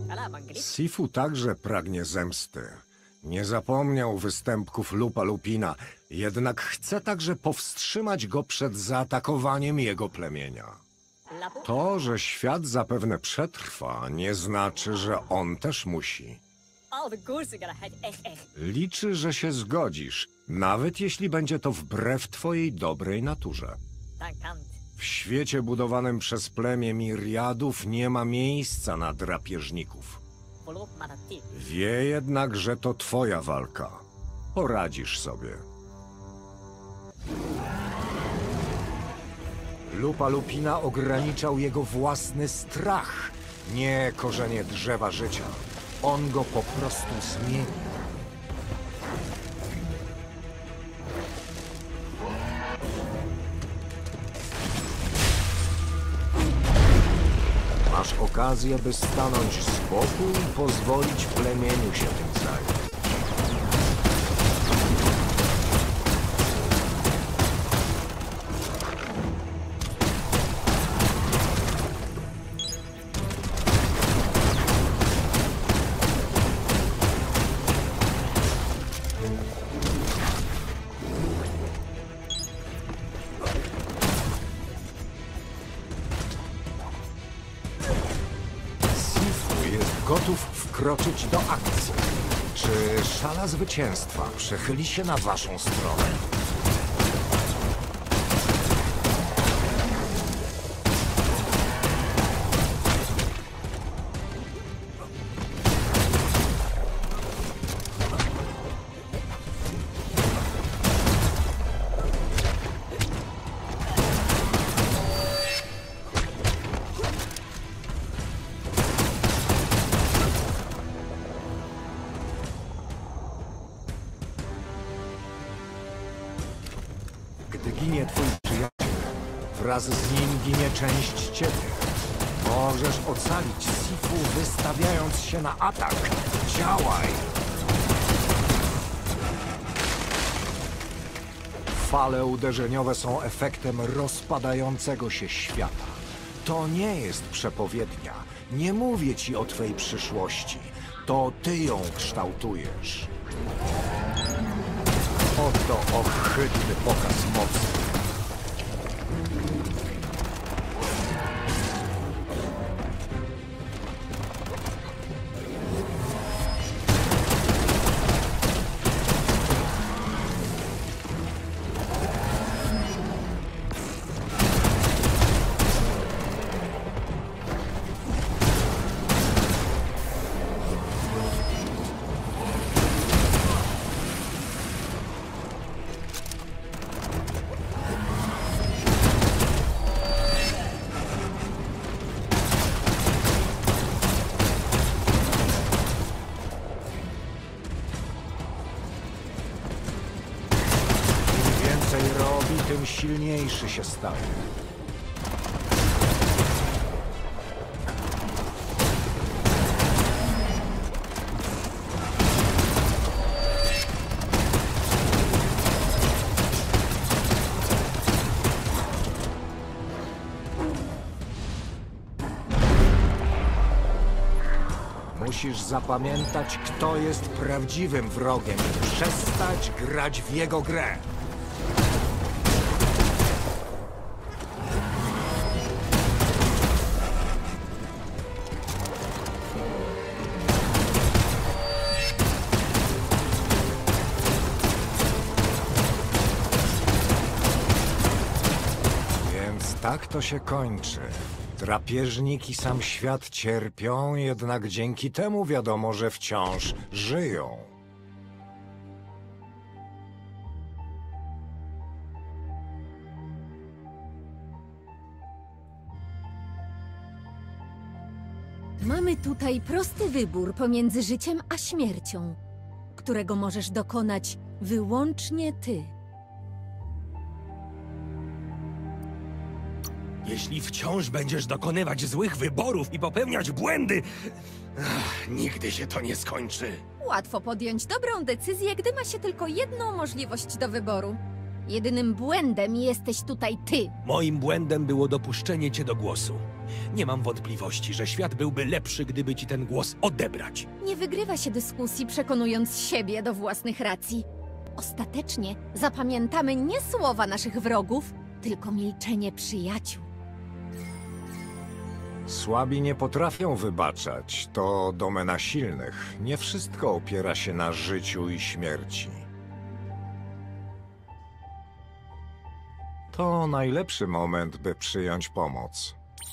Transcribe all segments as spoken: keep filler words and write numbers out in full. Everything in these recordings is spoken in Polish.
Sifu także pragnie zemsty. Nie zapomniał występków Lupa Lupina, jednak chce także powstrzymać go przed zaatakowaniem jego plemienia. To, że świat zapewne przetrwa, nie znaczy, że on też musi. Liczy, że się zgodzisz, nawet jeśli będzie to wbrew twojej dobrej naturze. W świecie budowanym przez plemię Miriadów nie ma miejsca na drapieżników. Wie jednak, że to twoja walka. Poradzisz sobie. Lupa Lupina ograniczał jego własny strach, nie korzenie drzewa życia. On go po prostu zmienił. Masz okazję, by stanąć z boku i pozwolić plemieniu się tym zająć. Gotów wkroczyć do akcji. Czy szala zwycięstwa przechyli się na waszą stronę? Gdy ginie twój przyjaciel, wraz z nim ginie część ciebie. Możesz ocalić Sifu, wystawiając się na atak. Działaj! Fale uderzeniowe są efektem rozpadającego się świata. To nie jest przepowiednia. Nie mówię ci o twej przyszłości. To ty ją kształtujesz. Oto ohydny pokaz mocy. Robi, tym silniejszy się staje. Musisz zapamiętać, kto jest prawdziwym wrogiem i przestać grać w jego grę. Tak to się kończy. Drapieżnik i sam świat cierpią, jednak dzięki temu wiadomo, że wciąż żyją. Mamy tutaj prosty wybór pomiędzy życiem a śmiercią, którego możesz dokonać wyłącznie ty. Jeśli wciąż będziesz dokonywać złych wyborów i popełniać błędy, ach, nigdy się to nie skończy. Łatwo podjąć dobrą decyzję, gdy ma się tylko jedną możliwość do wyboru. Jedynym błędem jesteś tutaj ty. Moim błędem było dopuszczenie cię do głosu. Nie mam wątpliwości, że świat byłby lepszy, gdyby ci ten głos odebrać. Nie wygrywa się dyskusji przekonując siebie do własnych racji. Ostatecznie zapamiętamy nie słowa naszych wrogów, tylko milczenie przyjaciół. Słabi nie potrafią wybaczać. To domena silnych. Nie wszystko opiera się na życiu i śmierci. To najlepszy moment, by przyjąć pomoc.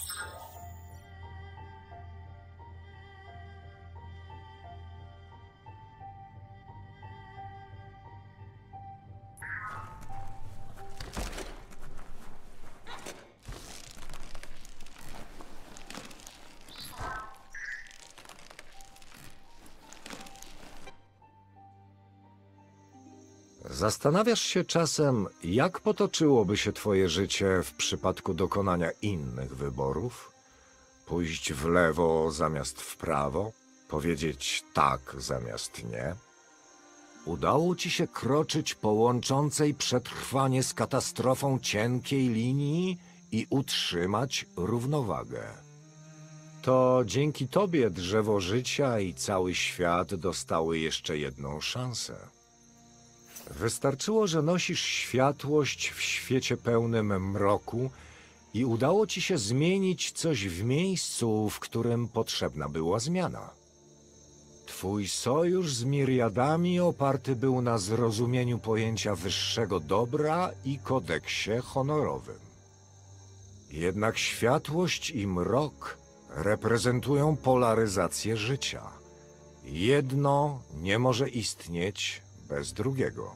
Zastanawiasz się czasem, jak potoczyłoby się twoje życie w przypadku dokonania innych wyborów? Pójść w lewo zamiast w prawo? Powiedzieć tak zamiast nie? Udało ci się kroczyć po łączącej przetrwanie z katastrofą cienkiej linii i utrzymać równowagę. To dzięki tobie drzewo życia i cały świat dostały jeszcze jedną szansę. Wystarczyło, że nosisz światłość w świecie pełnym mroku i udało ci się zmienić coś w miejscu, w którym potrzebna była zmiana. Twój sojusz z Miriadami oparty był na zrozumieniu pojęcia wyższego dobra i kodeksie honorowym. Jednak światłość i mrok reprezentują polaryzację życia. Jedno nie może istnieć bez drugiego.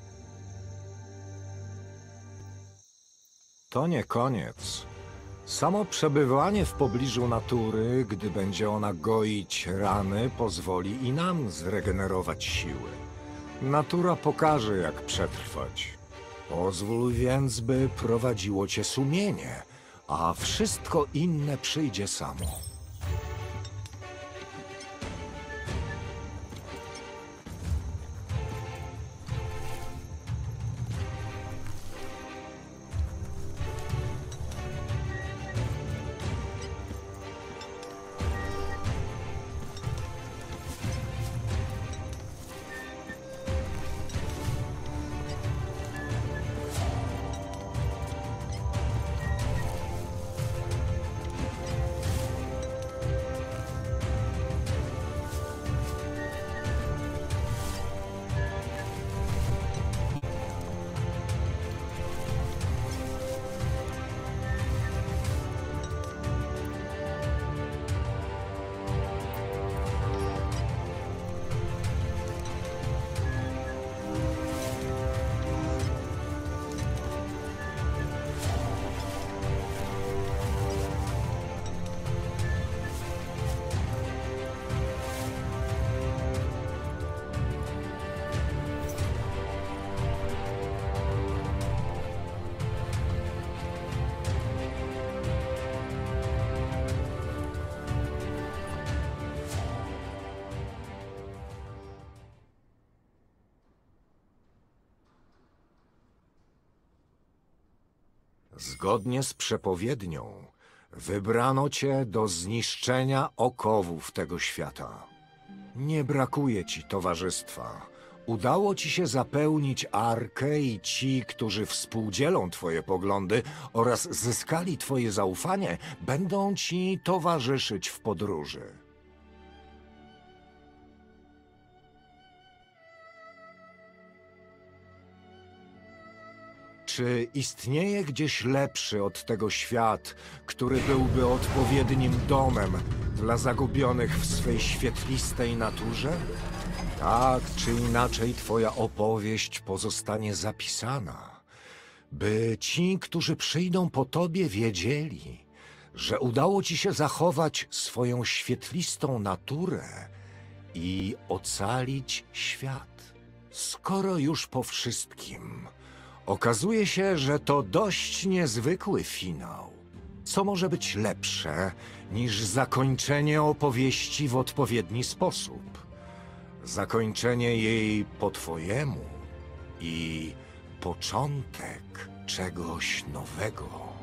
To nie koniec. Samo przebywanie w pobliżu natury, gdy będzie ona goić rany, pozwoli i nam zregenerować siły. Natura pokaże, jak przetrwać. Pozwól więc, by prowadziło cię sumienie, a wszystko inne przyjdzie samo. Zgodnie z przepowiednią, wybrano cię do zniszczenia okowów tego świata. Nie brakuje ci towarzystwa. Udało ci się zapełnić Arkę i ci, którzy współdzielą twoje poglądy oraz zyskali twoje zaufanie, będą ci towarzyszyć w podróży. Czy istnieje gdzieś lepszy od tego świat, który byłby odpowiednim domem dla zagubionych w swej świetlistej naturze? Tak czy inaczej twoja opowieść pozostanie zapisana, by ci, którzy przyjdą po tobie, wiedzieli, że udało ci się zachować swoją świetlistą naturę i ocalić świat. Skoro już po wszystkim, okazuje się, że to dość niezwykły finał. Co może być lepsze niż zakończenie opowieści w odpowiedni sposób? Zakończenie jej po twojemu i początek czegoś nowego.